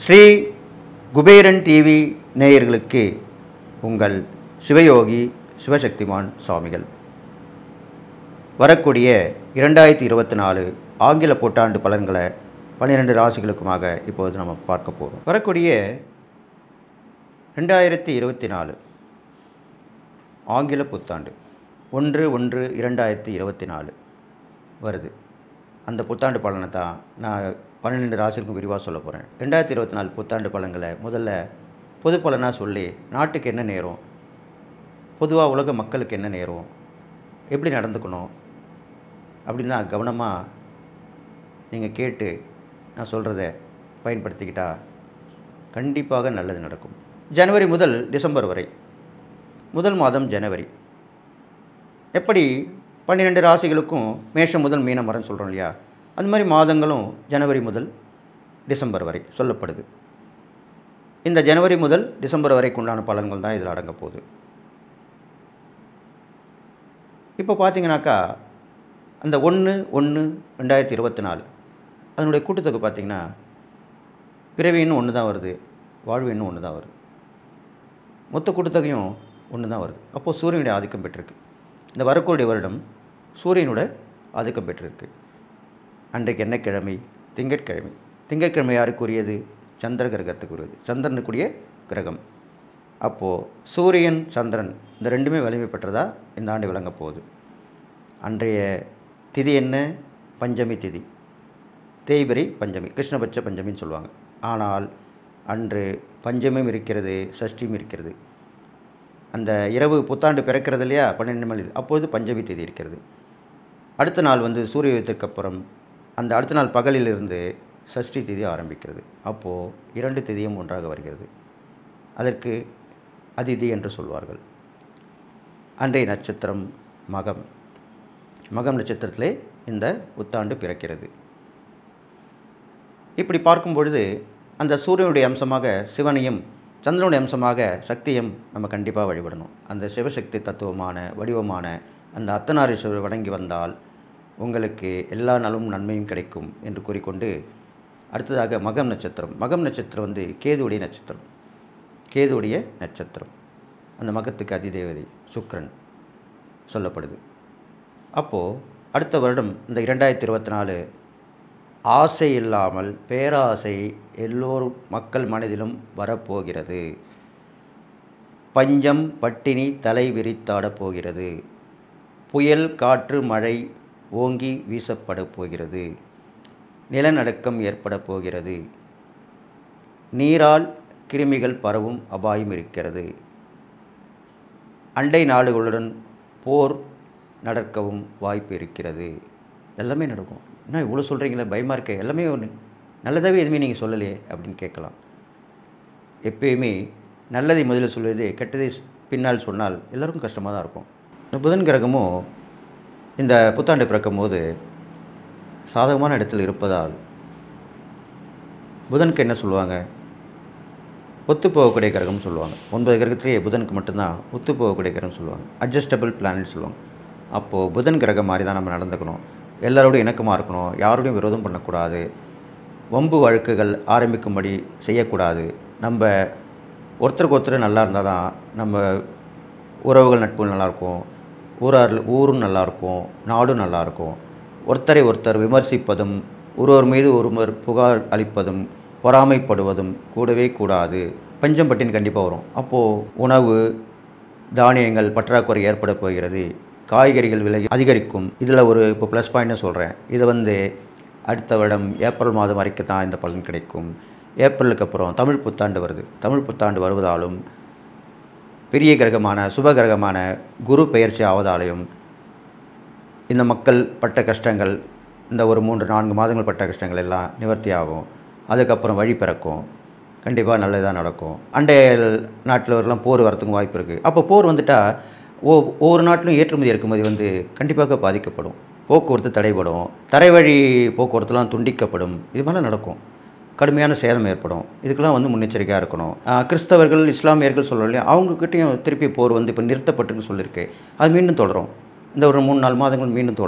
Sri Kuberan TV நேயர்களுக்கு உங்கள் சிவயோகி சிவசக்திமான் சுவாமிகள். வரக்கூடிய 2024 ஆங்கில புத்தாண்டு பலன்களை 12 ராசிகளுக்குமாக இப்போது நம்ம பார்க்க போகிறோம். வரக்கூடிய 2024 ஆங்கில புத்தாண்டு 1/1/2024 வருது. அந்த புத்தாண்டு பலனை தான் நான் 12 ராசிகளுக்கும் விரிவாக சொல்ல போகிறேன். 2024 புத்தாண்டு பலன்களை முதல்ல பொது பலனாக சொல்லி நாட்டுக்கு என்ன நேரும், பொதுவாக உலக மக்களுக்கு என்ன நேரும், எப்படி நடந்துக்கணும் அப்படின்னா கவனமாக நீங்கள் கேட்டு நான் சொல்கிறத பயன்படுத்திக்கிட்டால் கண்டிப்பாக நல்லது நடக்கும். ஜனவரி முதல் டிசம்பர் வரை, முதல் மாதம் ஜனவரி. எப்படி 12 ராசிகளுக்கும் மேஷம் முதல் மீனம் வரன்னு சொல்கிறோம் இல்லையா, அந்த மாதிரி மாதங்களும் ஜனவரி முதல் டிசம்பர் வரை சொல்லப்படுது. இந்த ஜனவரி முதல் டிசம்பர் வரைக்கு உண்டான பலன்கள் தான் இதில் அடங்க போகுது. இப்போ பார்த்தீங்கன்னாக்கா அந்த 1/1/2024 அதனுடைய கூட்டுத்தொகை பார்த்திங்கன்னா பிறவி இன்னும் ஒன்று தான் வருது, வாழ்வு இன்னும் ஒன்று தான் வருது, மொத்த கூட்டுத்தொகையும் ஒன்று தான் வருது. அப்போது சூரியனுடைய ஆதிக்கம் பெற்றிருக்கு. இந்த வரக்கூடிய வருடம் சூரியனோட ஆதிக்கம் பெற்றிருக்கு. அன்றைக்கு என்ன கிழமை? திங்கட்கிழமை. திங்கட்கிழமை யாருக்குரியது? சந்திர கிரகத்துக்குரியது, சந்திரனுக்குரிய கிரகம். அப்போது சூரியன் சந்திரன் இந்த ரெண்டுமே வலிமை பெற்றதாக இந்த ஆண்டு விளங்க போகுது. அன்றைய திதி என்ன? பஞ்சமி திதி, தேய்பிரை பஞ்சமி, கிருஷ்ணபட்ச பஞ்சமின்னு சொல்லுவாங்க. ஆனால் அன்று பஞ்சமியும் இருக்கிறது, சஷ்டியும் இருக்கிறது. அந்த இரவு புத்தாண்டு பிறக்கிறது இல்லையா 12 மணியில், அப்பொழுது பஞ்சமி தேதி இருக்கிறது. அடுத்த நாள் சூரிய உதயத்திற்கு அப்புறம் அந்த அடுத்த நாள் பகலிலிருந்து சஷ்டி தேதி ஆரம்பிக்கிறது. அப்போது 2 தேதியும் ஒன்றாக வருகிறது. அதற்கு அதிதி என்று சொல்வார்கள். அன்றைய நட்சத்திரம் மகம். மகம் நட்சத்திரத்திலே இந்த புத்தாண்டு பிறக்கிறது. இப்படி பார்க்கும் பொழுது அந்த சூரியனுடைய அம்சமாக சிவனையும் சந்திரனுடைய அம்சமாக சக்தியும் நம்ம கண்டிப்பாக வழிபடணும். அந்த சிவசக்தி தத்துவமான வடிவமான அந்த அர்த்தநாரீஸ்வரர் வணங்கி வந்தால் உங்களுக்கு எல்லா நலமும் நன்மையும் கிடைக்கும் என்று கூறிக்கொண்டு அடுத்ததாக மகம் நட்சத்திரம். மகம் நட்சத்திரம் கேதுவுடைய நட்சத்திரம். கேதுவுடைய நட்சத்திரம். அந்த மகத்துக்கு அதிதேவதை சுக்கிரன் சொல்லப்படுது. அப்போது அடுத்த வருடம் இந்த 2024 ஆசை இல்லாமல் பேராசை எல்லோரும் மக்கள் மனதிலும் வரப்போகிறது. பஞ்சம் பட்டினி தலை விரித்தாடப் போகிறது. புயல் காற்று மழை ஓங்கி வீசப்பட போகிறது. நிலநடுக்கம் ஏற்பட போகிறது. நீரால் கிருமிகள் பரவும் அபாயம் இருக்கிறது. அண்டை நாடுகளுடன் போர் நடக்கவும் வாய்ப்பு இருக்கிறது. எல்லாமே நடக்கும். என்ன இவ்வளோ சொல்கிறீங்களே, பயமாக இருக்க, எல்லாமே ஒன்று நல்லதாகவே எதுவுமே நீங்கள் சொல்லலையே அப்படின்னு கேட்கலாம். எப்பயுமே நல்லதை முதலில் சொல்வது, கெட்டதை பின்னால் சொன்னால் எல்லோருக்கும் கஷ்டமாக தான் இருக்கும். இந்த புதன் கிரகமும் இந்த புத்தாண்டு பிறக்கும் போது சாதகமான இடத்தில் இருப்பதால் புதனுக்கு என்ன சொல்லுவாங்க? ஒத்துப்போகக்கூடிய கிரகம்னு சொல்லுவாங்க. 9 கிரகத்திலேயே புதனுக்கு மட்டும்தான் ஒத்துப்போகக்கூடிய கிரகம் சொல்லுவாங்க. அட்ஜஸ்டபிள் பிளானட் சொல்லுவாங்க. அப்போது புதன் கிரகம் மாதிரி தான் நம்ம நடந்துக்கணும். எல்லாரோடையும் இணக்கமாக இருக்கணும். யாரோடையும் விரோதம் பண்ணக்கூடாது. வம்பு வழக்குகள் ஆரம்பிக்கும்படி செய்யக்கூடாது. நம்ம ஒருத்தருக்கு ஒருத்தர் நல்லா இருந்தால் தான் நம்ம உறவுகள் நட்புகள் நல்லாயிருக்கும், ஊரும் நல்லாயிருக்கும், நாடும் நல்லாயிருக்கும். ஒருத்தரை ஒருத்தர் விமர்சிப்பதும் ஒருவர் மீது ஒருவர் புகார் அளிப்பதும் பொறாமைப்படுவதும் கூடவே கூடாது. பஞ்சம் பட்டினி கண்டிப்பாக வரும். அப்போது உணவு தானியங்கள் பற்றாக்குறை ஏற்பட போகிறது. காய்கறிகள் விலை அதிகரிக்கும். இதில் இப்போ ப்ளஸ் பாயிண்ட்னு சொல்கிறேன். இது அடுத்த வருடம் ஏப்ரல் மாதம் வரைக்கும் தான் இந்த பலன் கிடைக்கும். ஏப்ரலுக்கு அப்புறம் தமிழ் புத்தாண்டு வருது. தமிழ் புத்தாண்டு வருவதாலும் பெரிய கிரகமான சுப கிரகமான குரு பெயர்ச்சி ஆவதாலையும் இந்த மக்கள் பட்ட கஷ்டங்கள், இந்த ஒரு 3-4 மாதங்கள் பட்ட கஷ்டங்கள் எல்லாம் நிவர்த்தி ஆகும். அதுக்கப்புறம் வழி பிறக்கும். கண்டிப்பாக நல்லதாக நடக்கும். அண்டைய நாட்டில் போர் வரத்துக்கும் வாய்ப்பு இருக்குது. அப்போ போர் வந்துட்டால் ஒவ்வொரு நாட்டிலும் ஏற்றுமதி இறக்குமதி கண்டிப்பாக பாதிக்கப்படும். போக்குவரத்து தடைபடும். தரைவழி போக்குவரத்துலாம் துண்டிக்கப்படும். இது மாதிரிலாம் நடக்கும். கடுமையான சேதம் ஏற்படும். இதுக்கெல்லாம் முன்னெச்சரிக்கையாக இருக்கணும். கிறிஸ்தவர்கள் இஸ்லாமியர்கள் சொல்கிறோம் இல்லையா, அவங்கக்கிட்டையும் திருப்பி போர் இப்போ நிறுத்தப்பட்டுன்னு சொல்லியிருக்கு. அது மீண்டும் தொடரும். இந்த ஒரு 3-4 மாதங்கள் மீண்டும் தொடரும்.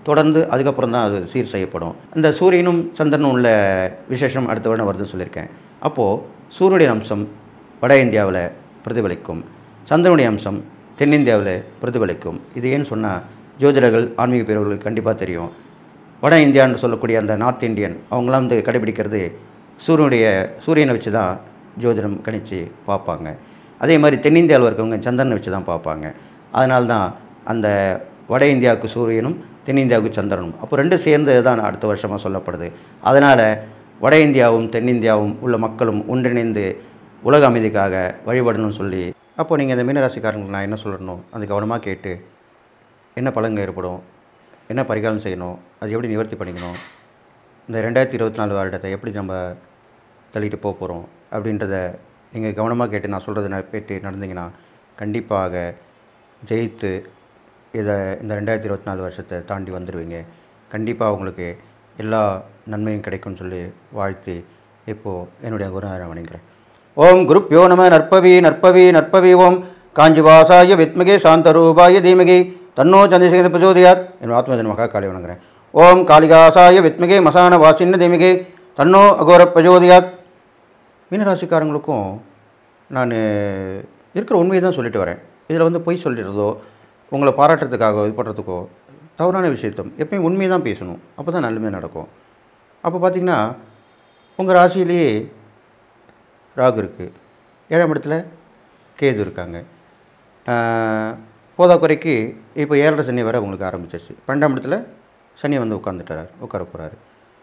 தொடர்ந்து அதுக்கப்புறம் தான் அது சீர் செய்யப்படும். இந்த சூரியனும் சந்திரனும் உள்ள விசேஷம் அடுத்த வருடம் வருதுன்னு சொல்லியிருக்கேன். அப்போது சூரியனுடைய அம்சம் வட இந்தியாவில் பிரதிபலிக்கும், சந்திரனுடைய அம்சம் தென்னிந்தியாவில் பிரதிபலிக்கும். இது ஏன்னு சொன்னால் ஜோதிடர்கள் ஆன்மீக பிரிவுகளுக்கு கண்டிப்பாக தெரியும். வட இந்தியான்னு சொல்லக்கூடிய அந்த நார்த் இந்தியன் அவங்களாம் வந்து கடைபிடிக்கிறது சூரியனை வச்சு தான் ஜோதிடம் கணித்து பார்ப்பாங்க. அதே மாதிரி தென்னிந்தியாவில் இருக்கவங்க சந்திரனை வச்சு தான் பார்ப்பாங்க. அதனால்தான் அந்த வட இந்தியாவுக்கு சூரியனும் தென்னிந்தியாவுக்கு சந்திரனும் அப்போ ரெண்டும் சேர்ந்து தான் அடுத்த வருஷமாக சொல்லப்படுது. அதனால் வட இந்தியாவும் தென்னிந்தியாவும் உள்ள மக்களும் ஒன்றிணைந்து உலக அமைதிக்காக வழிபடணும்னு சொல்லி, அப்போது நீங்கள் இந்த மீனராசிக்காரங்களுக்கு நான் என்ன சொல்லணும், அது கவனமாக கேட்டு என்ன பலன்கள் ஏற்படும், என்ன பரிகாரம் செய்யணும், அது எப்படி நிவர்த்தி பண்ணிக்கணும், இந்த 2024 வருடத்தை எப்படி நம்ம தள்ளிட்டு போக போகிறோம் அப்படின்றத நீங்கள் கவனமாக கேட்டு நான் சொல்கிறத கேட்டு நடந்தீங்கன்னா கண்டிப்பாக ஜெயித்து இந்த 2024 வருஷத்தை தாண்டி வந்துடுவீங்க. கண்டிப்பாக உங்களுக்கு எல்லா நன்மையும் கிடைக்கும்னு சொல்லி வாழ்த்தி இப்போது என்னுடைய குருநாதரை வணங்குகிறேன். ஓம் குருப்யோ நம. நற்பவி நற்பவி நற்பவி. ஓம் காஞ்சிவாசாய வித்மகே சாந்தரூபாய தீமகி தன்னோ சந்திரசேகர பிரச்சோதயாத். என் ஆத்மஜன் மகா காளி வணங்குகிறேன். ஓம் காளிகாசாய வித்மகே மசான வாசின்ன தீமகே தன்னோ அகோர பிரச்சோதயாத். மீனராசிக்காரங்களுக்கும் நான் இருக்கிற உண்மையை தான் சொல்லிட்டு வரேன். இதில் வந்து பொய் சொல்லிடுறதோ உங்களை பாராட்டுறதுக்காக இது பண்ணுறதுக்கோ தவறான விஷயத்தம் எப்பயும் உண்மையை தான் பேசணும். அப்போ தான் நல்லமே நடக்கும். அப்போ பார்த்திங்கன்னா உங்கள் ராசியிலேயே ராகு இருக்குது, 7ஆம் இடத்துல கேது இருக்காங்க. போதாக்குறைக்கு இப்போ 7.5 சனி வரை உங்களுக்கு ஆரம்பிச்சிருச்சு. 12ஆம் இடத்துல சனி வந்து உட்கார போகிறாரு.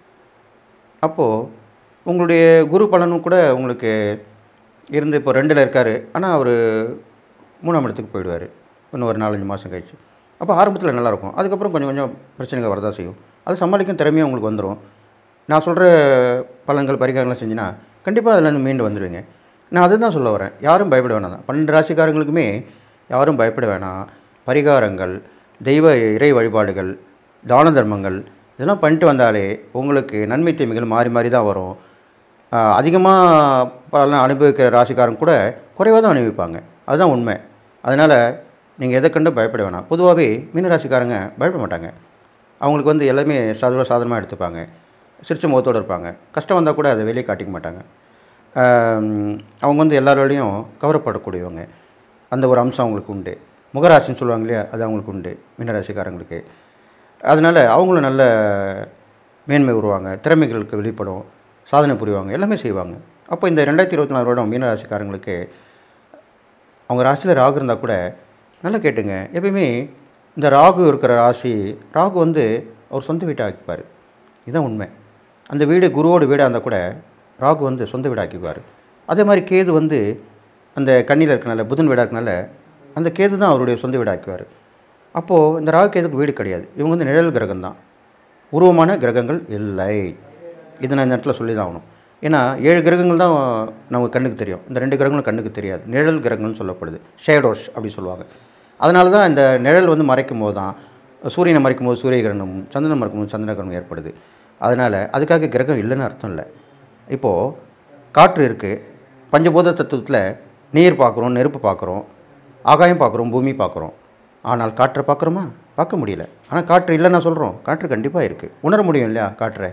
அப்போது உங்களுடைய குரு பலனும் கூட உங்களுக்கு இருந்து இப்போ 2ல் இருக்கார். ஆனால் அவர் 3ஆம் இடத்துக்கு போயிடுவார் இன்னும் ஒரு 4-5 மாதம் கழிச்சு. அப்போ ஆரம்பத்தில் நல்லாயிருக்கும். அதுக்கப்புறம் கொஞ்சம் கொஞ்சம் பிரச்சனைகள் வரதான் செய்யும். அது சமாளிக்கும் திறமையாக உங்களுக்கு வந்துடும். நான் சொல்கிற பலன்கள் பரிகாரங்கள்லாம் செஞ்சுன்னா கண்டிப்பாக அதில் மீண்டு வந்துடுவீங்க. நான் அதை தான் சொல்ல வரேன். யாரும் பயப்பட வேணாம் தான். 12 ராசிக்காரங்களுக்குமே யாரும் பயப்பட வேணாம். பரிகாரங்கள், இறை வழிபாடுகள், தான தர்மங்கள் இதெல்லாம் பண்ணிட்டு வந்தாலே உங்களுக்கு நன்மை தீமைகள் மாறி மாறி தான் வரும். அதிகமாக பலன் அனுபவிக்கிற ராசிக்காரங்க கூட குறைவாக தான் அனுபவிப்பாங்க. அதுதான் உண்மை. அதனால் நீங்கள் எதை கண்டு பயப்பட வேணாம். பொதுவாகவே மீனராசிக்காரங்க பயப்பட மாட்டாங்க. அவங்களுக்கு வந்து எல்லாமே சாதாரணமாக எடுத்துப்பாங்க. சிரிச்ச முகத்தோடு இருப்பாங்க. கஷ்டம் வந்தால் கூட அதை வெளியே காட்டிக்க மாட்டாங்க. அவங்க வந்து எல்லாரோடையும் கவரப்படக்கூடியவங்க. அந்த ஒரு அம்சம் அவங்களுக்கு உண்டு. முகராசின்னு சொல்லுவாங்க இல்லையா, அது அவங்களுக்கு உண்டு மீனராசிக்காரங்களுக்கு. அதனால் அவங்களும் நல்ல மேன்மை உருவாங்க, திறமைகளுக்கு வெளிப்படும், சாதனை புரிவாங்க, எல்லாமே செய்வாங்க. அப்போ இந்த 2024 வருடம் மீனராசிக்காரங்களுக்கு அவங்க ராசியில் ராகு இருந்தால் கூட நல்லா கேட்டுங்க. எப்பயுமே இந்த ராகு இருக்கிற ராகு வந்து அவர் சொந்த வீட்டை ஆக்கிப்பார். இதுதான் உண்மை. அந்த வீடு குருவோட வீடாக இருந்தால் கூட ராகு வந்து சொந்த வீடு ஆக்கிக்குவார். அதே மாதிரி கேது வந்து அந்த கண்ணியில் இருக்கனால புதன் வீடாக இருக்கனால அந்த கேது தான் அவருடைய சொந்த வீடு ஆக்குவார். அப்போது இந்த ராகு கேதுக்கு வீடு கிடையாது. இவங்க வந்து நிழல் கிரகம் தான், உருவமான கிரகங்கள் இல்லை. இது நான் இந்த இடத்துல சொல்லி தான் ஆகணும். ஏன்னா 7 கிரகங்கள் தான் நமக்கு கண்ணுக்கு தெரியும். இந்த 2 கிரகங்களும் கண்ணுக்கு தெரியாது. நிழல் கிரகங்கள்னு சொல்லப்படுது, ஷேடோஸ் அப்படி சொல்லுவாங்க. அதனால தான் இந்த நிழல் வந்து மறைக்கும் போது தான் சூரியனை மறைக்கும் போது சூரிய கிரகணமும், சந்திரனை மறைக்கும் போது சந்திர கிரகணம் ஏற்படுது. அதனால் அதுக்காக கிரகம் இல்லைன்னு அர்த்தம் இல்லை. இப்போது காற்று இருக்குது. பஞ்சபூத தத்துவத்தில் நீர் பார்க்குறோம், நெருப்பு பார்க்குறோம், ஆகாயம் பார்க்குறோம், பூமி பார்க்குறோம். ஆனால் காற்றை பார்க்குறோமா? பார்க்க முடியல. ஆனால் காற்று இல்லைன்னா சொல்கிறோம். காற்று கண்டிப்பாக இருக்குது, உணர முடியும் இல்லையா காற்றை.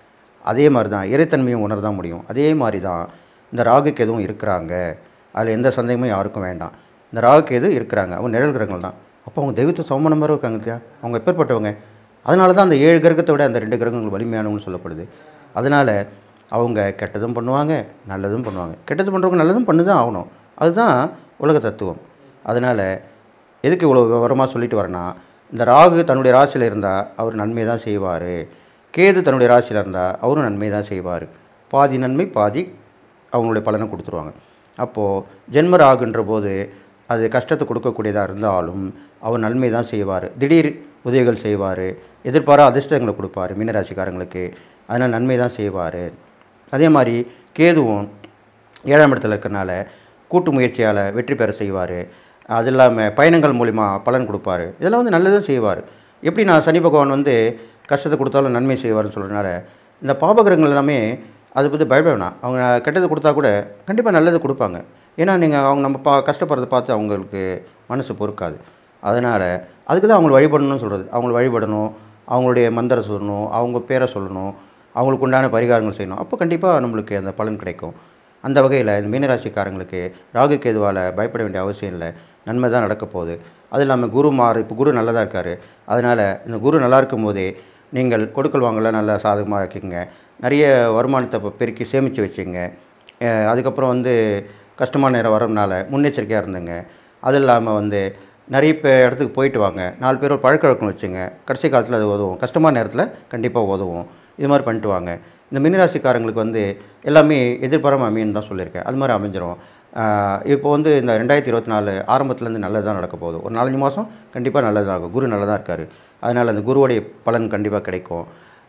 அதே மாதிரி தான் இறைத்தன்மையும் உணர தான் முடியும். அதே மாதிரி தான் இந்த ராகுக்கு எதுவும் இருக்கிறாங்க. அதில் எந்த சந்தேகமும் யாருக்கும் வேண்டாம். இந்த ராகுக்கு எது இருக்கிறாங்க, அவங்க நிழல் கிரகங்கள் தான். அப்போ அவங்க தெய்வத்தை சமமான மாதிரி இருக்காங்க இல்லையா, அவங்க எப்பேற்பட்டவங்க. அதனால தான் அந்த 7 கிரகத்தை விட அந்த 2 கிரகங்கள் வலிமையானவங்கன்னு சொல்லப்படுது. அதனால் அவங்க கெட்டதும் பண்ணுவாங்க, நல்லதும் பண்ணுவாங்க. கெட்டது பண்ணுறவங்க நல்லதும் பண்ணி தான் ஆகணும். அதுதான் உலக தத்துவம். அதனால் எதுக்கு இவ்வளோ விவரமாக சொல்லிட்டு வரேன்னா, இந்த ராகு தன்னுடைய ராசியில் இருந்தால் அவர் நன்மை தான் செய்வார். கேது தன்னுடைய ராசியில் இருந்தால் அவரும் நன்மை தான் செய்வார். பாதி நன்மை பாதி அவங்களுடைய பலனை கொடுத்துருவாங்க. அப்போது ஜென்ம ராகுன்ற போது அது கஷ்டத்தை கொடுக்கக்கூடியதாக இருந்தாலும் அவர் நன்மை தான் செய்வார். திடீர் உதவிகள் செய்வார், எதிர்பாரா அதிர்ஷ்டங்களை கொடுப்பார் மீனராசிக்காரங்களுக்கு. அதனால் நன்மை தான் செய்வார். அதே மாதிரி கேதுவும் 7ஆம் இடத்துல இருக்கிறனால கூட்டு முயற்சியால் வெற்றி பெற செய்வார். அது இல்லாமல் பயணங்கள் மூலிமா பலன் கொடுப்பார். இதெல்லாம் வந்து நல்லதும் செய்வார். எப்படி நான் சனி பகவான் வந்து கஷ்டத்தை கொடுத்தாலும் நன்மை செய்வார்னு சொல்கிறதுனால இந்த பாபகிரகங்கள் எல்லாமே அதை பற்றி பயப்பட வேணாம். அவங்க கெட்டது கொடுத்தா கூட கண்டிப்பாக நல்லது கொடுப்பாங்க. ஏன்னா நீங்கள் அவங்க நம்ம கஷ்டப்படுறதை பார்த்து அவங்களுக்கு மனசு பொறுக்காது. அதனால் அதுக்கு தான் அவங்களை வழிபடணும்னு சொல்கிறது. அவங்களை வழிபடணும், அவங்களுடைய மந்திரம் சொல்லணும், அவங்க பேரை சொல்லணும், அவங்களுக்கு உண்டான பரிகாரங்கள் செய்யணும். அப்போ கண்டிப்பாக நம்மளுக்கு அந்த பலன் கிடைக்கும். அந்த வகையில் இந்த மீனராசிக்காரங்களுக்கு ராகு கேதுவால் பயப்பட வேண்டிய அவசியம் இல்லை. நன்மை தான் நடக்க போகுது. அது இல்லாமல் இப்போ குரு நல்லதாக இருக்கார். அதனால் இந்த குரு நல்லா இருக்கும்போதே நீங்கள் கொடுக்கல் வாங்கல நல்லா சாதகமாக ஆக்கிக்கங்க. நிறைய வருமானத்தை பெருக்கி சேமித்து வச்சுங்க. அதுக்கப்புறம் கஷ்டமான நேரம் வரதுனால முன்னெச்சரிக்கையாக இருந்துங்க. அது இல்லாமல் நிறைய இடத்துக்கு போயிட்டு வாங்க. 4 பேர் ஒரு பழக்கவழக்கம் வச்சுங்க. கடைசி காலத்தில் அது உதவும். கஷ்டமான நேரத்தில் கண்டிப்பாக உதவும். இது மாதிரி பண்ணிட்டு வாங்க. இந்த மீனராசிக்காரங்களுக்கு எல்லாமே எதிர்பாராமல் அமையுன்னு தான் சொல்லியிருக்கேன். அது மாதிரி அமைஞ்சிரும். இப்போ இந்த 2024 ஆரம்பத்துலேருந்து நல்லது தான் நடக்க போகுது. ஒரு 4-5 மாதம் கண்டிப்பாக நல்லது ஆகும். குரு நல்லா தான் இருக்கார். அதனால் அந்த குருவோடைய பலன் கண்டிப்பாக கிடைக்கும்.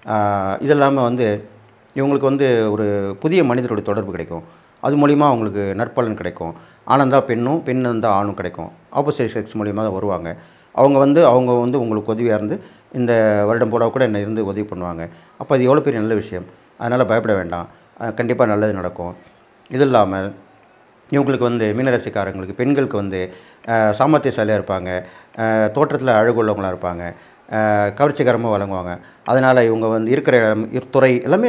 இது இல்லாமல் இவங்களுக்கு ஒரு புதிய மனிதரோட தொடர்பு கிடைக்கும். அது மூலிமா அவங்களுக்கு நற்பலன் கிடைக்கும். ஆனந்தா பெண்ணும், பெண் இருந்தால் ஆணும் கிடைக்கும். ஆப்போசிட் செக்ஸ் மூலிமா தான் வருவாங்க. அவங்க உங்களுக்கு உதவியாக இருந்து இந்த வருடம் போட கூட என்னை இருந்து உதவி பண்ணுவாங்க. அப்போ அது எவ்வளோ பெரிய நல்ல விஷயம். அதனால் பயப்பட வேண்டாம். கண்டிப்பாக நல்லது நடக்கும். இது இல்லாமல் இவங்களுக்கு மீனராசிக்காரங்களுக்கு பெண்களுக்கு சாமர்த்தியசாலியாக இருப்பாங்க. தோற்றத்தில் அழகுள்ளவங்களாக இருப்பாங்க. கவர்ச்சிகரமாக வழங்குவாங்க. அதனால் இவங்க இருக்கிற துறை எல்லாமே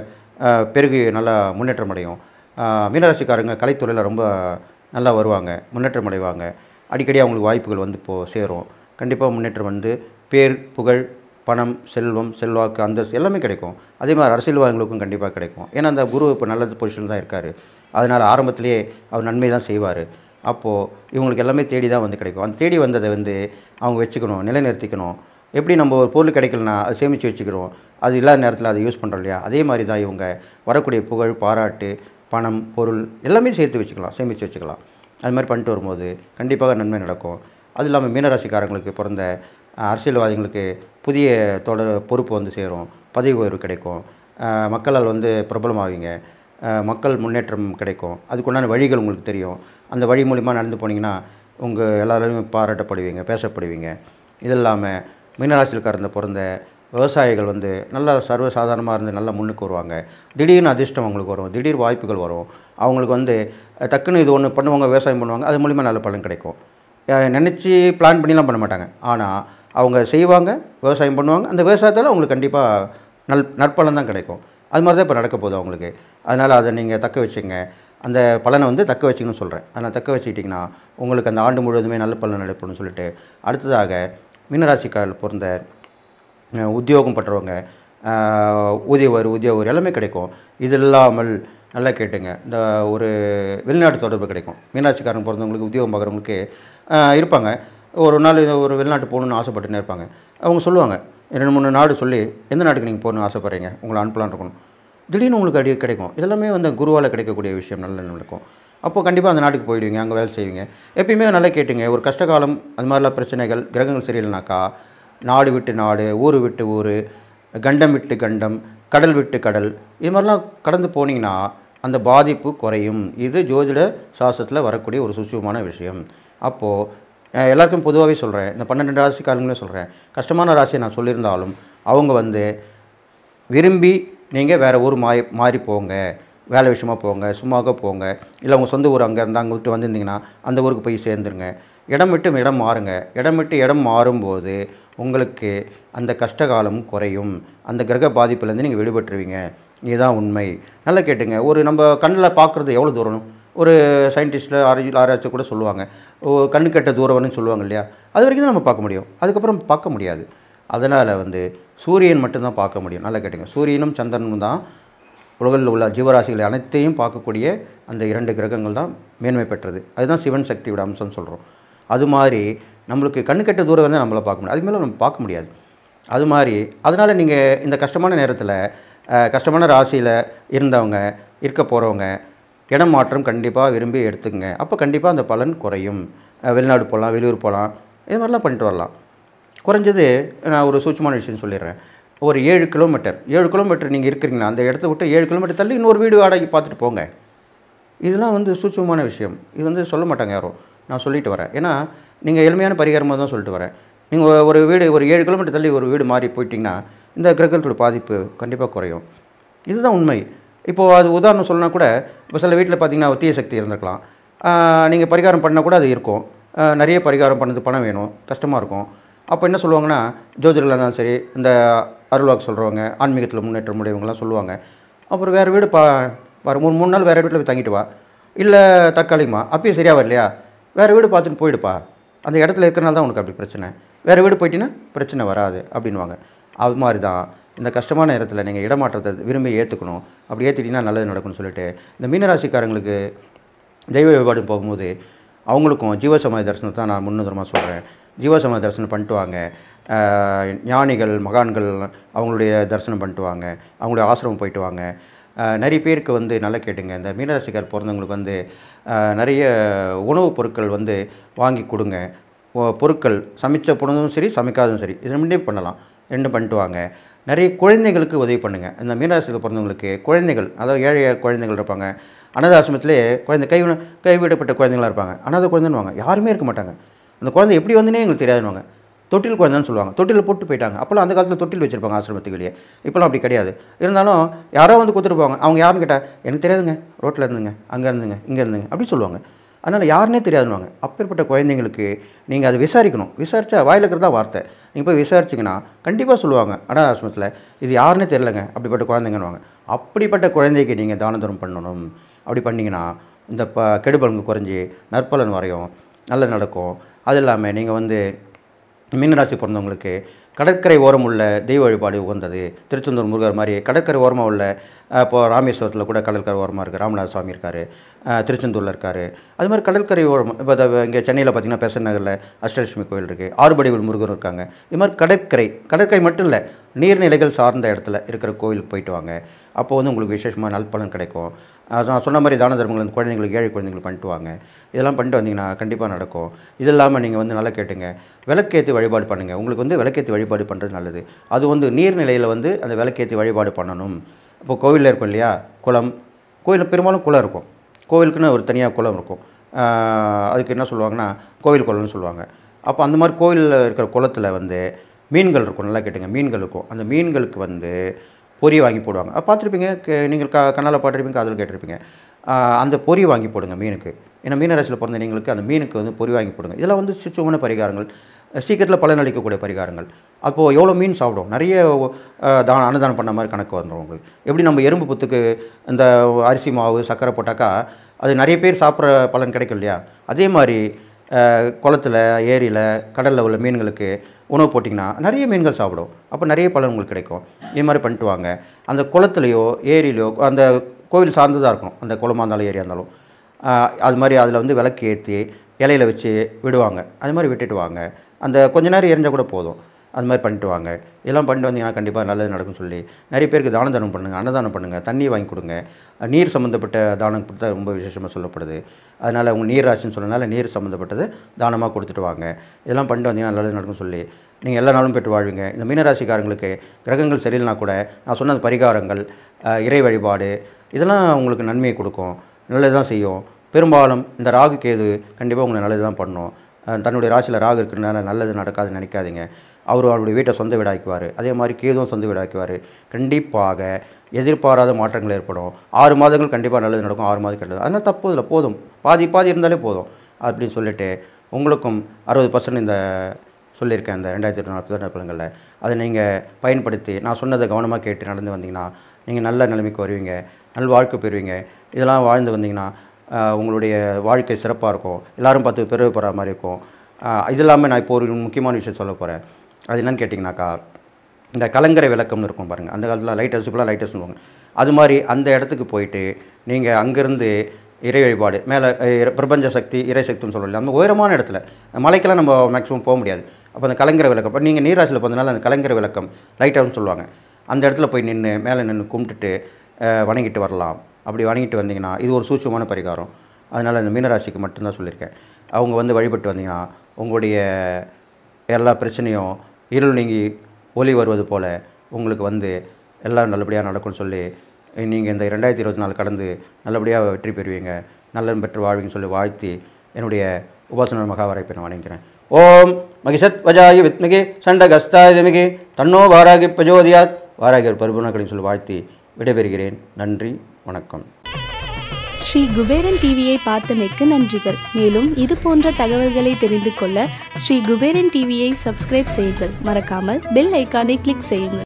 பெருகி நல்லா முன்னேற்றம் அடையும். மீனராசிக்காரங்க கலைத்துறையில் ரொம்ப நல்லா வருவாங்க, முன்னேற்றம் அடைவாங்க. அடிக்கடி அவங்களுக்கு வாய்ப்புகள் சேரும். கண்டிப்பாக முன்னேற்றம் பேர், புகழ், பணம், செல்வம், செல்வாக்கு, அந்தஸ்து எல்லாமே கிடைக்கும். அதே மாதிரி அரசியல்வாதிகளுக்கும் கண்டிப்பாக கிடைக்கும். ஏன்னா அந்த குரு இப்போ நல்ல பொசிஷன் தான் இருக்கார். அதனால் ஆரம்பத்திலேயே அவர் நன்மை தான் செய்வார். அப்போது இவங்களுக்கு எல்லாமே தேடி தான் கிடைக்கும். அந்த தேடி வந்ததை அவங்க வச்சுக்கணும், நிலைநிறுத்திக்கணும். எப்படி நம்ம ஒரு பொருள் கிடைக்கலனா அதை சேமித்து வச்சுக்கிறோம், அது இல்லாத நேரத்தில் அதை யூஸ் பண்ணுறோம் இல்லையா, அதே மாதிரி தான் இவங்க வரக்கூடிய புகழ், பாராட்டு, பணம், பொருள் எல்லாமே சேர்த்து வச்சுக்கலாம், சேமித்து வச்சுக்கலாம். அது மாதிரி பண்ணிட்டு வரும்போது கண்டிப்பாக நன்மை நடக்கும். அது இல்லாமல் மீனராசிக்காரங்களுக்கு பிறந்த அரசியல்வாதிகளுக்கு புதிய பொறுப்பு சேரும். பதவி உயர்வு கிடைக்கும். மக்களால் பிரபலமாவீங்க. மக்கள் முன்னேற்றம் கிடைக்கும். அதுக்குண்டான வழிகள் உங்களுக்கு தெரியும். அந்த வழி மூலிமா நடந்து போனீங்கன்னா உங்கள் எல்லாரையும் பாராட்டப்படுவீங்க, பேசப்படுவீங்க. இது இல்லாமல் மீனராசிக்காரங்க பிறந்த விவசாயிகள் நல்லா சர்வசாதாரணமாக இருந்து நல்லா முன்னுக்கு வருவாங்க. திடீர்னு அதிர்ஷ்டம் அவங்களுக்கு வரும், திடீர் வாய்ப்புகள் வரும். அவங்களுக்கு டக்குன்னு இது ஒன்று பண்ணுவாங்க, விவசாயம் பண்ணுவாங்க, அது மூலிமா நல்ல பலன் கிடைக்கும். நினச்சி பிளான் பண்ணிலாம் பண்ண மாட்டாங்க. ஆனால் அவங்க செய்வாங்க, விவசாயம் பண்ணுவாங்க. அந்த விவசாயத்தால் அவங்களுக்கு கண்டிப்பாக நற்பலன் தான் கிடைக்கும். அது மாதிரி தான் இப்போ நடக்க போகுது அவங்களுக்கு. அதனால் அதை நீங்கள் தக்க வச்சுங்க. அந்த பலனை தக்க வச்சுக்கணும்னு சொல்கிறேன். அதனால் தக்க வச்சுக்கிட்டிங்கன்னா உங்களுக்கு அந்த ஆண்டு முழுவதுமே நல்ல பலன் நடைபெறும்னு சொல்லிட்டு, அடுத்ததாக மீனராசிக்காரர்கள் பிறந்த உத்தியோகம் பண்ணுறவங்க உத்தியோக எல்லாமே கிடைக்கும். இது இல்லாமல் நல்லா கேட்டுங்க, இந்த ஒரு வெளிநாட்டு தொடர்பு கிடைக்கும். மீனராசிக்காரங்க பிறந்தவங்களுக்கு உத்தியோகம் பார்க்குறவங்களுக்கு இருப்பாங்க. ஒரு நாள் ஒரு வெளிநாட்டு போகணுன்னு ஆசைப்பட்டுன்னு இருப்பாங்க. அவங்க சொல்லுவாங்க, 2-3 நாடு சொல்லி எந்த நாட்டுக்கு நீங்கள் போகணுன்னு ஆசைப்பட்றீங்க, உங்களை அனுப்பலான்னு இருக்கணும். திடீர்னு உங்களுக்கு கிடைக்கும். இதெல்லாமே குருவால் கிடைக்கக்கூடிய விஷயம், நல்ல நடக்கும். அப்போது கண்டிப்பாக அந்த நாட்டுக்கு போயிடுவீங்க, அங்கே வேலை செய்வீங்க. எப்பயுமே நல்லா கேட்டுங்க, ஒரு கஷ்டகாலம் அது மாதிரிலாம் பிரச்சனைகள், கிரகங்கள் சரியில்லைனாக்கா நாடு விட்டு நாடு, ஊர் விட்டு ஊர், கண்டம் விட்டு கண்டம், கடல் விட்டு கடல், இது மாதிரிலாம் கடந்து போனீங்கன்னா அந்த பாதிப்பு குறையும். இது ஜோதிட சாஸ்திரத்தில் வரக்கூடிய ஒரு சுச்சுவமான விஷயம். அப்போது எல்லாருக்கும் பொதுவாகவே சொல்கிறேன், இந்த 12 ராசிக்காரங்களே சொல்கிறேன், கஷ்டமான ராசியை நான் சொல்லியிருந்தாலும் அவங்க விரும்பி நீங்கள் வேறு ஊர் மாறி போங்க, வேலை விஷயமாக போங்க, சும்மாக்க போங்க. இல்லை உங்கள் சொந்த ஊர் அங்கே இருந்தால் அங்கே விட்டு வந்திருந்தீங்கன்னா அந்த ஊருக்கு போய் சேர்ந்துருங்க. இடம் விட்டு இடம் மாறுங்க. இடம் விட்டு இடம் மாறும்போது உங்களுக்கு அந்த கஷ்டகாலம் குறையும். அந்த கிரக பாதிப்புலேருந்து நீங்கள் விடுபட்டுருவீங்க. இதுதான் உண்மை. நல்லா கேட்டுங்க, ஒரு நம்ம கண்ணில் பார்க்குறது எவ்வளோ தூரம், ஒரு சயின்டிஸ்ட்டில் ஆராய்ச்சி கூட சொல்லுவாங்க, கண்ணு கெட்ட தூரம்னு சொல்லுவாங்க இல்லையா, அது வரைக்கும் தான் நம்ம பார்க்க முடியும், அதுக்கப்புறம் பார்க்க முடியாது. அதனால் சூரியன் மட்டும்தான் பார்க்க முடியும். நல்லா கேட்டுங்க, சூரியனும் சந்திரனும் தான் உலகில் உள்ள ஜீவராசிகளை அனைத்தையும் பார்க்கக்கூடிய அந்த 2 கிரகங்கள் தான் மேன்மை பெற்றது. அதுதான் சிவன் சக்தியோட அம்சம்னு சொல்கிறோம். அது மாதிரி நம்மளுக்கு கண்ணு கெட்ட தூரம் வந்து நம்மளை பார்க்க முடியாது, அது மேலே நம்ம பார்க்க முடியாது. அது மாதிரி அதனால் நீங்கள் இந்த கஷ்டமான நேரத்தில் கஷ்டமான ராசியில் இருந்தவங்க இருக்க போகிறவங்க இடம் மாற்றம் கண்டிப்பாக விரும்பி எடுத்துக்கங்க. அப்போ கண்டிப்பாக அந்த பலன் குறையும். வெளிநாடு போகலாம், வெளியூர் போகலாம், இது மாதிரிலாம் பண்ணிட்டு வரலாம். குறைஞ்சது நான் ஒரு சூட்சமான விஷயம் சொல்லிடுறேன். ஒரு 7 கிலோமீட்டர் நீங்கள் இருக்கிறீங்களா, அந்த இடத்த விட்டு 7 கிலோமீட்டர் தள்ளி இன்னொரு வீடு வாடகை பார்த்துட்டு போங்க. இதெல்லாம் சூட்சமான விஷயம். இது சொல்ல மாட்டாங்க யாரும், நான் சொல்லிட்டு வரேன். ஏன்னா நீங்கள் எளிமையான பரிகாரமாக தான் சொல்லிட்டு வரேன். நீங்கள் ஒரு வீடு ஒரு 7 கிலோமீட்டர் தள்ளி ஒரு வீடு மாறி போயிட்டிங்கன்னா இந்த கிரகத்தோட பாதிப்பு கண்டிப்பாக குறையும். இதுதான் உண்மை. இப்போது அது உதாரணம் சொல்லணும்னா கூட, இப்போ சில வீட்டில் பார்த்தீங்கன்னா தீய சக்தி இருந்திருக்கலாம். நீங்கள் பரிகாரம் பண்ணால் கூட அது இருக்கும். நிறைய பரிகாரம் பண்ணது பணம் வேணும், கஷ்டமாக இருக்கும். அப்போ என்ன சொல்லுவாங்கன்னா, ஜோதிடர்களாக இருந்தாலும் சரி, இந்த அருள்வாக்கு சொல்கிறவங்க, ஆன்மீகத்தில் முன்னேற்றம் உடையவங்கலாம் சொல்லுவாங்க. அப்புறம் வேறு வீடு பாரு 3 நாள் வேறு வீட்டில் போய் தங்கிட்டு வா, இல்லை தற்காலிகமாக அப்பயும் சரியாக வரலையா, வேறு வீடு பார்த்துட்டு போயிடுப்பா, அந்த இடத்துல இருக்கிறனால தான் உனக்கு அப்படி பிரச்சனை, வேறு வீடு போயிட்டீங்கன்னா பிரச்சனை வராது அப்படின்வாங்க. அது மாதிரி தான் இந்த கஷ்டமான நேரத்தில் நீங்கள் இடமாற்றத்தை விரும்பி ஏற்றுக்கணும். அப்படி ஏற்றிட்டிங்கன்னா நல்லது நடக்கும்னு சொல்லிட்டு, இந்த மீனராசிக்காரங்களுக்கு தெய்வ வழிபாடு போகும்போது அவங்களுக்கும் ஜீவசமாதி தரிசனத்தை தான் நான் முன்னுதாரணமாக சொல்கிறேன். ஜீவசமாதி தரிசனம் பண்ணிட்டு வாங்க. ஞானிகள், மகான்கள் அவங்களுடைய தரிசனம் பண்ணிட்டு வாங்க. அவங்களுடைய ஆசிரமம் போயிட்டு வாங்க. நிறைய பேருக்கு வந்து நல்லா கேட்டுங்க, இந்த மீனராசிக்கார் பிறந்தவங்களுக்கு வந்து நிறைய உணவுப் பொருட்கள் வந்து வாங்கி கொடுங்க. பொருட்கள் சமைச்ச பொழுதும் சரி, சமைக்காதும் சரி, இது ரெண்டே பண்ணலாம். 2 பண்ணிட்டு வாங்க. நிறைய குழந்தைங்களுக்கு உதவி பண்ணுங்கள். இந்த மீனராசியில் பிறந்தவங்களுக்கு குழந்தைகள், அதாவது ஏழை குழந்தைகள் இருப்பாங்க. அனாதை ஆசிரமத்திலே கைவிடப்பட்ட குழந்தைங்களாக இருப்பாங்க. அனாதை குழந்தைன்னுவாங்க, யாருமே இருக்க மாட்டாங்க. அந்த குழந்தை எப்படி வந்துன்னே எங்களுக்கு தெரியாதுன்னுவாங்க. தொட்டில் குழந்தைன்னு சொல்லுவாங்க. தொட்டில் போட்டு போயிட்டாங்க. அப்போல்லாம் அந்த காலத்தில் தொட்டில் வச்சுருப்பாங்க ஆசிரமத்துக்கு வெளியே. இப்போலாம் அப்படி கிடையாது. இருந்தாலும் யாரோ வந்து கொடுத்துருப்பாங்க. அவங்க யாருன்னு கேட்டால் எனக்கு தெரியாதுங்க, ரோட்டில் இருந்துங்க, அங்கே இருந்துங்க, இங்கே இருந்துங்க அப்படி சொல்லுவாங்க. அதனால் யாருன்னே தெரியாதுன்னுவாங்க. அப்பேற்பட்ட குழந்தைங்களுக்கு நீங்கள் அதை விசாரிக்கணும். விசாரித்தா வாயில் இருக்கிறதா வார்த்தை. நீங்கள் போய் விசாரிச்சிங்கன்னா கண்டிப்பாக சொல்லுவாங்க, அனாதை ஆசிரமத்தில் இது யாருன்னே தெரிலங்க, அப்படிப்பட்ட குழந்தைங்கன்னுவாங்க. அப்படிப்பட்ட குழந்தைக்கு நீங்கள் தான தர்மம் பண்ணணும். அப்படி பண்ணிங்கன்னா இந்த கெடுபலங்க குறைஞ்சி நற்பலன் வரையும், நல்லது நடக்கும். அது இல்லாமல் நீங்கள் வந்து மீனராசி பிறந்தவங்களுக்கு கடற்கரை ஓரம் உள்ள தெய்வ வழிபாடு உகந்தது. திருச்செந்தூர் முருகர் மாதிரி கடற்கரை ஓரமாக உள்ள, இப்போது ராமேஸ்வரத்தில் கூட கடற்கரை ஓரமாக இருக்குது, ராமநாத சுவாமி இருக்கார், திருச்செந்தூரில் இருக்கார். அது மாதிரி கடற்கரை ஓரம், இப்போ இங்கே சென்னையில் பார்த்திங்கன்னா பெசன் நகரில் அஷ்டலட்சுமி கோயில் இருக்குது, ஆறுபடை முருகர் இருக்காங்க. இது மாதிரி கடற்கரை மட்டும் இல்லை, நீர்நிலைகள் சார்ந்த இடத்துல இருக்கிற கோயிலுக்கு போயிட்டு வாங்க. அப்போ வந்து உங்களுக்கு விசேஷமாக நல்பலன் கிடைக்கும். நான் சொன்ன மாதிரி தான தர்மங்கள் இந்த குழந்தைங்களுக்கு, ஏழை குழந்தைங்களுக்கு பண்ணிட்டு வாங்க. இதெல்லாம் பண்ணிட்டு வந்தீங்கன்னா கண்டிப்பாக நடக்கும். இது இல்லாமல் நீங்கள் வந்து நல்லா கேட்டுங்க, விளக்கேற்றி வழிபாடு பண்ணுங்கள். உங்களுக்கு வந்து விளக்கேற்றி வழிபாடு பண்ணுறது நல்லது. அது வந்து நீர்நிலையில் வந்து அந்த விளக்கேற்றி வழிபாடு பண்ணணும். இப்போ கோவிலில் இருக்கும் இல்லையா, குளம், கோயிலில் பெரும்பாலும் குளம் இருக்கும். கோவிலுக்குன்னு ஒரு தனியாக குளம் இருக்கும். அதுக்கு என்ன சொல்லுவாங்கன்னா கோவில் குளம்னு சொல்லுவாங்க. அப்போ அந்த மாதிரி கோவிலில் இருக்கிற குளத்தில் வந்து மீன்கள் இருக்கும். நல்லா கேட்டுங்க, மீன்கள் இருக்கும். அந்த மீன்களுக்கு வந்து பொரி வாங்கி போடுவாங்க. பார்த்துருப்பீங்க, நீங்கள் கண்ணால் பார்த்துருப்பீங்க, காதில் கேட்டிருப்பீங்க. அந்த பொரி வாங்கி போடுங்க மீனுக்கு. ஏன்னா மீனராசியில் பிறந்த நீங்களுக்கு அந்த மீனுக்கு வந்து பொரி வாங்கி போடுங்க. இதெல்லாம் வந்து சுச்சமான பரிகாரங்கள், சீக்கிரத்தில் பலன் அளிக்கக்கூடிய பரிகாரங்கள். அப்போது எவ்வளோ மீன் சாப்பிடும், நிறைய அன்னதானம் பண்ண மாதிரி கணக்கு வந்துடும் உங்களுக்கு. எப்படி நம்ம எறும்பு புத்துக்கு இந்த அரிசி மாவு சர்க்கரை போட்டாக்கா அது நிறைய பேர் சாப்பிட்ற பலன் கிடைக்கும் இல்லையா, அதே மாதிரி குளத்தில், ஏரியில், கடலில் உள்ள மீன்களுக்கு உணவு போட்டிங்கன்னா நிறைய மீன்கள் சாப்பிடும். அப்போ நிறைய பலன் உங்களுக்கு கிடைக்கும். இது மாதிரி பண்ணிட்டு வாங்க. அந்த குளத்துலையோ ஏரியிலையோ அந்த கோவில் சார்ந்ததாக இருக்கணும். அந்த குளமாக இருந்தாலும் ஏரியா இருந்தாலும் அது மாதிரி அதில் வந்து விளக்கு ஏற்றி இலையில வச்சு விடுவாங்க. அது மாதிரி விட்டுட்டு வாங்க. அந்த கொஞ்ச நேரம் எரிஞ்சால் கூட போதும். அது மாதிரி பண்ணிட்டு வாங்க. இதெல்லாம் பண்ணிட்டு வந்தீங்கன்னா கண்டிப்பாக நல்லது நடக்கும்னு சொல்லி நிறைய பேருக்கு தான தர்மம் பண்ணுங்கள், அன்னதானம் பண்ணுங்கள், தண்ணி வாங்கி கொடுங்க. நீர் சம்மந்தப்பட்ட தானம் கொடுத்தா ரொம்ப விசேஷமாக சொல்லப்படுது. அதனால் உங்கள் நீர் ராசின்னு சொன்னனால நீர் சம்மந்தப்பட்டது தானமாக கொடுத்துட்டு வாங்க. இதெல்லாம் பண்ணிட்டு வந்தீங்கன்னா நல்லது நடக்கும்னு சொல்லி நீங்கள் எல்லா நாளும் பெற்று வாழ்வீங்க. இந்த மீனராசிக்காரங்களுக்கு கிரகங்கள் சரியில்லைனா கூட நான் சொன்ன பரிகாரங்கள், இறை வழிபாடு இதெல்லாம் உங்களுக்கு நன்மையை கொடுக்கும், நல்லது தான் செய்யும். பெரும்பாலும் இந்த ராகு கேது கண்டிப்பாக உங்களை நல்லது தான் பண்ணணும். தன்னுடைய ராசியில் ராகு இருக்கிறதுனால நல்லது நடக்காதுன்னு நினைக்காதீங்க. அவருடைய வீட்டை சொந்த வீடாக்குவார். அதே மாதிரி கேதுவும் சொந்த வீடாக்குவார். கண்டிப்பாக எதிர்பாராத மாற்றங்கள் ஏற்படும். 6 மாதங்கள் கண்டிப்பாக நல்லது நடக்கும், 6 மாதம் கெட்டது. அதனால் தப்பு இல்லை, போதும், பாதி இருந்தாலே போதும் அப்படின்னு சொல்லிட்டு உங்களுக்கும் 60% இந்த சொல்லியிருக்கேன் இந்த 2024 பலன்களில். அதை நீங்கள் பயன்படுத்தி நான் சொன்னதை கவனமாக கேட்டு நடந்து வந்தீங்கன்னா நீங்கள் நல்ல நிலைமைக்கு வருவீங்க, நல் வாழ்க்கை பெறுவீங்க. இதெல்லாம் வாழ்ந்து வந்தீங்கன்னா உங்களுடைய வாழ்க்கை சிறப்பாக இருக்கும். எல்லோரும் பார்த்து பெருமைப்படுற மாதிரி இருக்கும். இது இல்லாமல் நான் இப்போ ஒரு முக்கியமான விஷயம் சொல்ல போகிறேன். அது என்னென்னு கேட்டிங்கனாக்கா, இந்த கலங்கரை விளக்கம்னு இருக்கும் பாருங்கள். அந்த காலத்தில் லைட் ஹவுஸுக்குலாம் லைட் ஹவுஸ் சொல்லுவாங்க. அது மாதிரி அந்த இடத்துக்கு போயிட்டு நீங்கள் அங்கேருந்து இறை வழிபாடு மேலே பிரபஞ்ச சக்தி, இறை சக்தின்னு சொல்லலாம். அந்த உயரமான இடத்துல மலைக்கெல்லாம் நம்ம மேக்ஸிமம் போக முடியாது. அப்போ அந்த கலங்கரை விளக்கம், இப்போ நீங்கள் நீராசியில் போகிறதுனால அந்த கலங்கரை விளக்கம் லைட் ஹவுஸ்னு சொல்லுவாங்க. அந்த இடத்துல போய் நின்று மேலே நின்று கும்பிட்டுட்டு வணங்கிட்டு வரலாம். அப்படி வணங்கிட்டு வந்தீங்கன்னா இது ஒரு சூட்சமான பரிகாரம். அதனால் இந்த மீனராசிக்கு மட்டும்தான் சொல்லியிருக்கேன். அவங்க வந்து வழிபட்டு வந்தீங்கன்னா உங்களுடைய எல்லா பிரச்சனையும் இருள் நீங்கி ஒளி வருவது போல் உங்களுக்கு வந்து எல்லாம் நல்லபடியாக நடக்கும்னு சொல்லி நீங்கள் இந்த 2024 கடந்து நல்லபடியாக வெற்றி பெறுவீங்க, நல்லன் பெற்று வாழ்வீங்கன்னு சொல்லி வாழ்த்தி என்னுடைய உபாசன மகாவாராய்ப்பை நான் வணங்குகிறேன். ஓம் மகிஷத் வஜாயி வித்மிகி சண்டகஸ்தாய திமிகி தன்னோ வாராகி பிரஜோதியாத் வாராகியர் பரிபூர்ணக்களையும் சொல்லி வாழ்த்தி விடைபெறுகிறேன். நன்றி, வணக்கம். ஸ்ரீ குபேரன் டிவியை பார்த்தமைக்கு நன்றிகள். மேலும் இது போன்ற தகவல்களை தெரிந்து கொள்ள ஸ்ரீ குபேரன் டிவியை சப்ஸ்கிரைப் செய்யுங்கள். மறக்காமல் பெல் ஐக்கானை கிளிக் செய்யுங்கள்.